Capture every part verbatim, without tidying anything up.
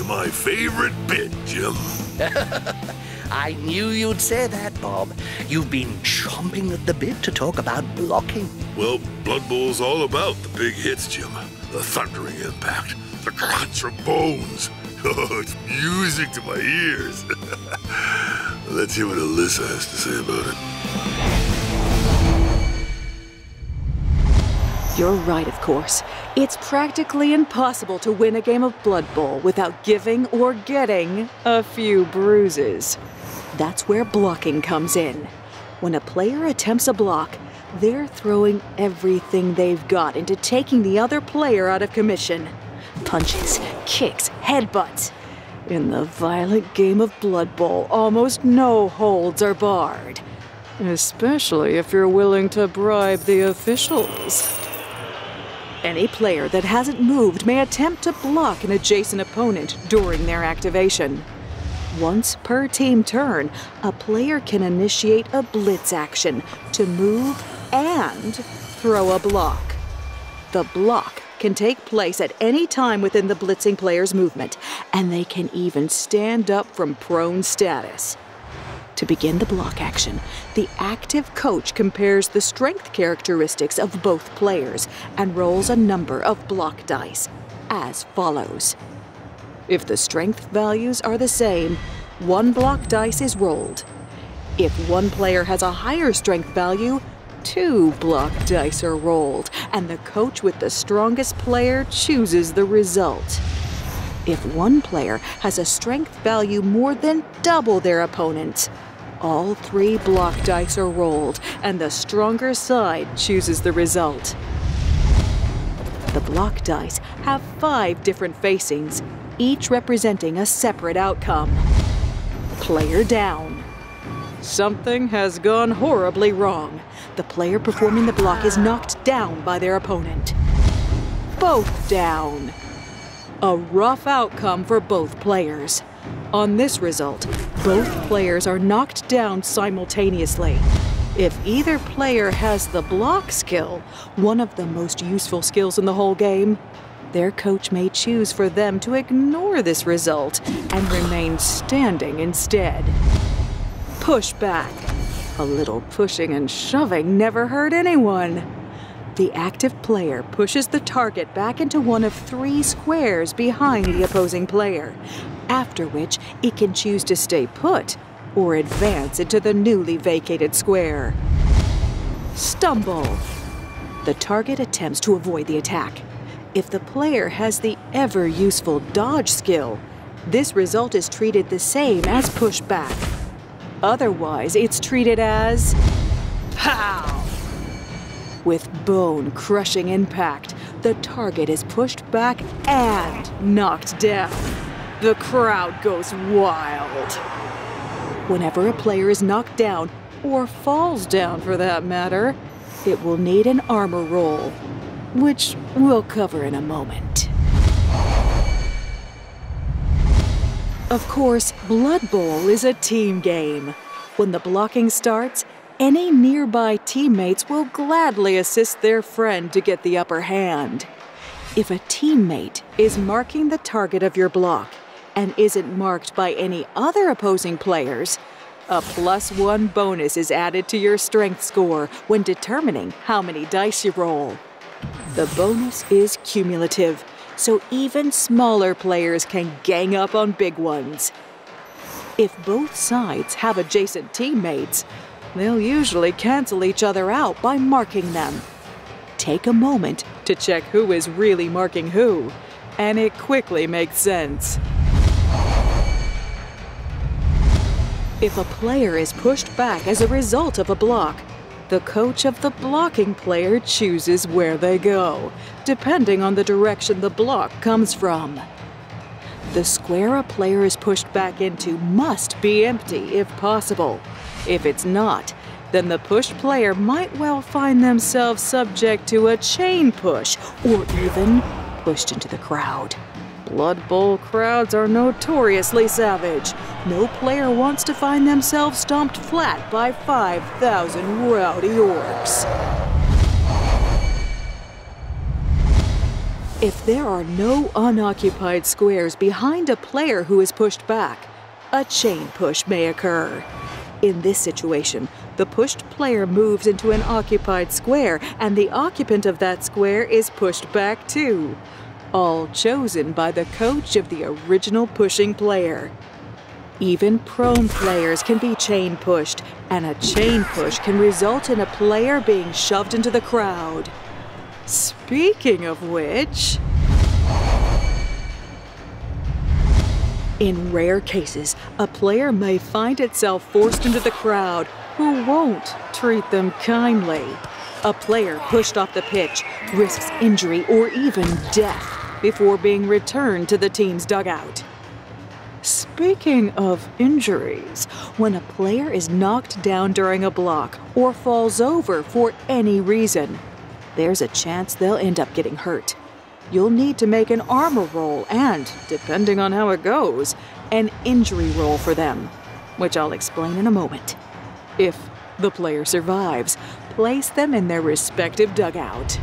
my favorite bit, Jim. I knew you'd say that, Bob. You've been chomping at the bit to talk about blocking. Well, Blood Bowl's all about the big hits, Jim. The thundering impact, the crunch of bones. Oh, it's music to my ears. Let's hear what Alyssa has to say about it. You're right, of course. It's practically impossible to win a game of Blood Bowl without giving or getting a few bruises. That's where blocking comes in. When a player attempts a block, they're throwing everything they've got into taking the other player out of commission. Punches, kicks, headbutts. In the violent game of Blood Bowl, almost no holds are barred. Especially if you're willing to bribe the officials. Any player that hasn't moved may attempt to block an adjacent opponent during their activation. Once per team turn, a player can initiate a blitz action to move and throw a block. The block can take place at any time within the blitzing player's movement, and they can even stand up from prone status. To begin the block action, the active coach compares the strength characteristics of both players and rolls a number of block dice, as follows. If the strength values are the same, one block dice is rolled. If one player has a higher strength value, two block dice are rolled, and the coach with the strongest player chooses the result. If one player has a strength value more than double their opponent's, all three block dice are rolled, and the stronger side chooses the result. The block dice have five different facings, each representing a separate outcome. Player down. Something has gone horribly wrong. The player performing the block is knocked down by their opponent. Both down. A rough outcome for both players. On this result, both players are knocked down simultaneously. If either player has the block skill, one of the most useful skills in the whole game, their coach may choose for them to ignore this result and remain standing instead. Push back. A little pushing and shoving never hurt anyone. The active player pushes the target back into one of three squares behind the opposing player, after which it can choose to stay put or advance into the newly vacated square. Stumble. The target attempts to avoid the attack. If the player has the ever-useful dodge skill, this result is treated the same as pushback. Otherwise, it's treated as pow! With bone-crushing impact, the target is pushed back and knocked down. The crowd goes wild. Whenever a player is knocked down, or falls down for that matter, it will need an armor roll, which we'll cover in a moment. Of course, Blood Bowl is a team game. When the blocking starts, any nearby teammates will gladly assist their friend to get the upper hand. If a teammate is marking the target of your block and isn't marked by any other opposing players, a plus one bonus is added to your strength score when determining how many dice you roll. The bonus is cumulative, so even smaller players can gang up on big ones. If both sides have adjacent teammates, they'll usually cancel each other out by marking them. Take a moment to check who is really marking who, and it quickly makes sense. If a player is pushed back as a result of a block, the coach of the blocking player chooses where they go, depending on the direction the block comes from. The square a player is pushed back into must be empty if possible. If it's not, then the pushed player might well find themselves subject to a chain push or even pushed into the crowd. Blood Bowl crowds are notoriously savage. No player wants to find themselves stomped flat by five thousand rowdy orcs. If there are no unoccupied squares behind a player who is pushed back, a chain push may occur. In this situation, the pushed player moves into an occupied square, and the occupant of that square is pushed back too, all chosen by the coach of the original pushing player. Even prone players can be chain pushed, and a chain push can result in a player being shoved into the crowd. Speaking of which, in rare cases, a player may find itself forced into the crowd who won't treat them kindly. A player pushed off the pitch risks injury or even death before being returned to the team's dugout. Speaking of injuries, when a player is knocked down during a block or falls over for any reason, there's a chance they'll end up getting hurt. You'll need to make an armor roll and, depending on how it goes, an injury roll for them, which I'll explain in a moment. If the player survives, place them in their respective dugout.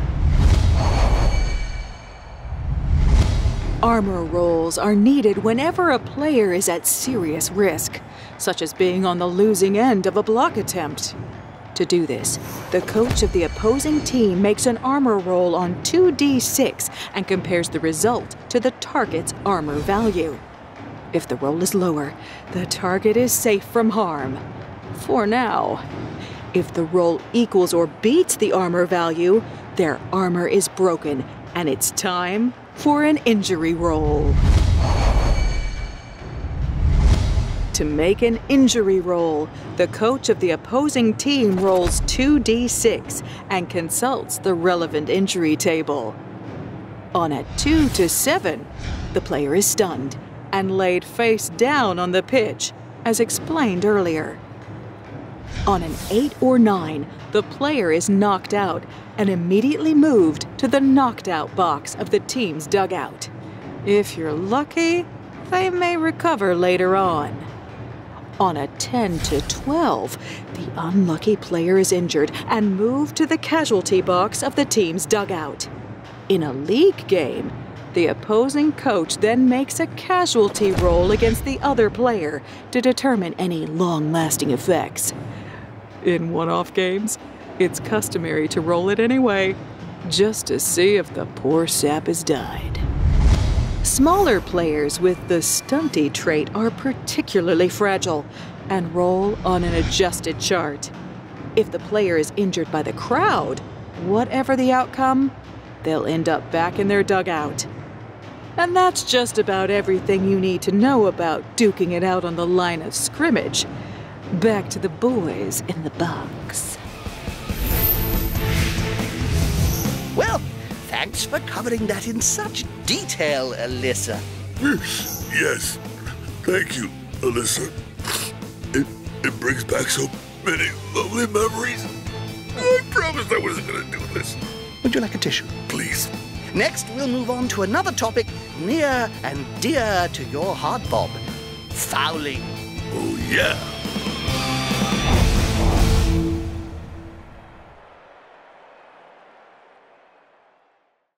Armor rolls are needed whenever a player is at serious risk, such as being on the losing end of a block attempt. To do this, the coach of the opposing team makes an armor roll on two d six and compares the result to the target's armor value. If the roll is lower, the target is safe from harm. For now. If the roll equals or beats the armor value, their armor is broken, and it's time for an injury roll. To make an injury roll, the coach of the opposing team rolls two d six and consults the relevant injury table. On a two to seven, the player is stunned and laid face down on the pitch, as explained earlier. On an eight or nine, the player is knocked out and immediately moved to the knocked out box of the team's dugout. If you're lucky, they may recover later on. On a ten to twelve, the unlucky player is injured and moved to the casualty box of the team's dugout. In a league game, the opposing coach then makes a casualty roll against the other player to determine any long-lasting effects. In one-off games, it's customary to roll it anyway, just to see if the poor sap has died. Smaller players with the stunty trait are particularly fragile and roll on an adjusted chart. If the player is injured by the crowd, whatever the outcome, they'll end up back in their dugout. And that's just about everything you need to know about duking it out on the line of scrimmage. Back to the boys in the box. Well, thanks for covering that in such detail, Alyssa. Yes, thank you, Alyssa. It, it brings back so many lovely memories. I promised I wasn't going to do this. Would you like a tissue? Please. Next, we'll move on to another topic near and dear to your heart, Bob. Fouling. Oh, yeah.